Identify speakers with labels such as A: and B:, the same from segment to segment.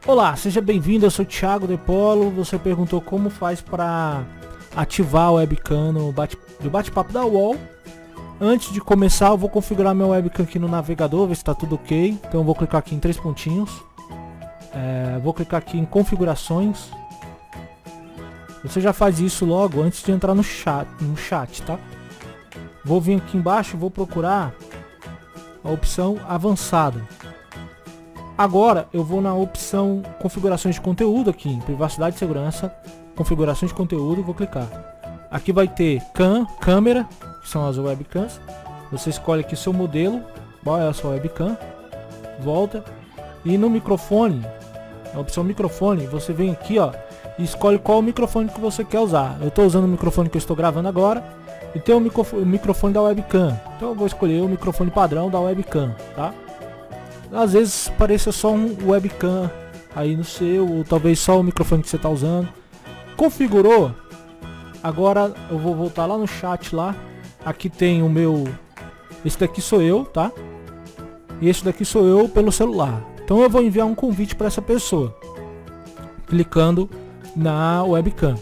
A: Olá, seja bem-vindo, eu sou o Thiago De Polo. Você perguntou como faz para ativar a webcam do bate-papo da UOL. Antes de começar, eu vou configurar meu webcam aqui no navegador, ver se está tudo ok. Então eu vou clicar aqui em três pontinhos. Vou clicar aqui em configurações. Você já faz isso logo antes de entrar no chat, tá? Vou vir aqui embaixo e vou procurar a opção avançada. Agora eu vou na opção configurações de conteúdo aqui em privacidade e segurança, configurações de conteúdo, vou clicar. Aqui vai ter câmera, que são as webcams. Você escolhe aqui seu modelo, qual é a sua webcam, volta e no microfone, na opção microfone, você vem aqui, ó, e escolhe qual o microfone que você quer usar. Eu estou usando o microfone que eu estou gravando agora e tem o microfone da webcam. Então eu vou escolher o microfone padrão da webcam, tá? Às vezes pareça só um webcam aí no seu, ou talvez só o microfone que você está usando. Configurou? Agora eu vou voltar lá no chat lá. Aqui tem o meu... Esse daqui sou eu, tá? E esse daqui sou eu pelo celular. Então eu vou enviar um convite para essa pessoa, clicando na webcam.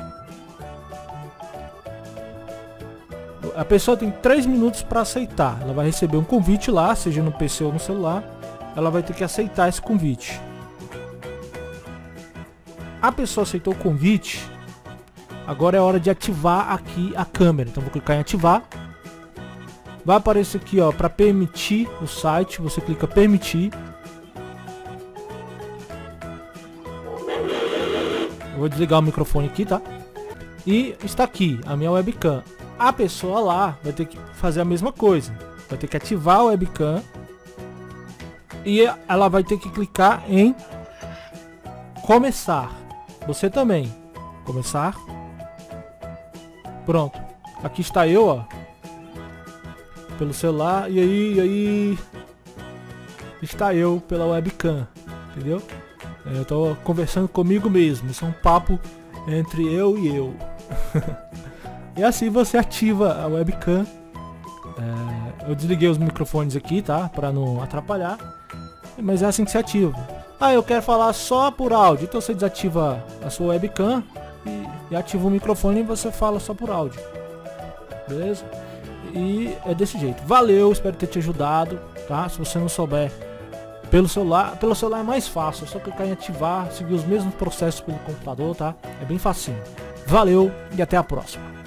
A: A pessoa tem 3 minutos para aceitar. Ela vai receber um convite lá, seja no PC ou no celular. Ela vai ter que aceitar esse convite. A pessoa aceitou o convite. Agora é hora de ativar aqui a câmera. Então vou clicar em ativar. Vai aparecer aqui, ó, para permitir o site. Você clica permitir. Eu vou desligar o microfone aqui, tá? E está aqui a minha webcam. A pessoa lá vai ter que fazer a mesma coisa. Vai ter que ativar a webcam. E ela vai ter que clicar em começar. Você também. Começar. Pronto. Aqui está eu, ó. Pelo celular. E aí está eu pela webcam. Entendeu? Eu tô conversando comigo mesmo. Isso é um papo entre eu e eu. E assim você ativa a webcam. Eu desliguei os microfones aqui, tá? Para não atrapalhar. Mas é assim que se ativa. Ah, eu quero falar só por áudio. Então você desativa a sua webcam e ativa o microfone e você fala só por áudio. Beleza? E é desse jeito. Valeu, espero ter te ajudado, tá? Se você não souber pelo celular é mais fácil. É só clicar em ativar, seguir os mesmos processos pelo computador, tá? É bem facinho. Valeu e até a próxima.